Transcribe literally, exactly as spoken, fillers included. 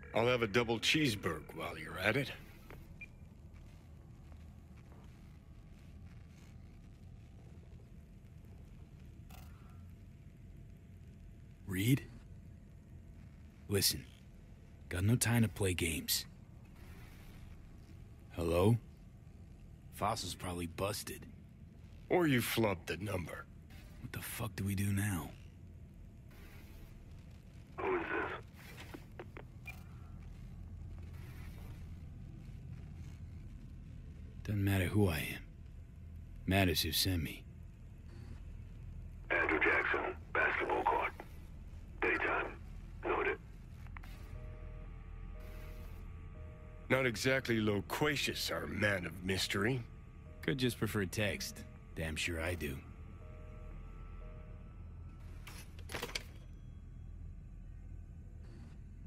I'll have a double cheeseburger while you're at it. Reed? Listen, got no time to play games. Hello? Fossil's probably busted. Or you flubbed the number. What the fuck do we do now? Who is this? Doesn't matter who I am. Matters who sent me. Andrew Jackson, basketball court. Daytime. Noted. Not exactly loquacious, our man of mystery. Could just prefer text. Damn sure I do.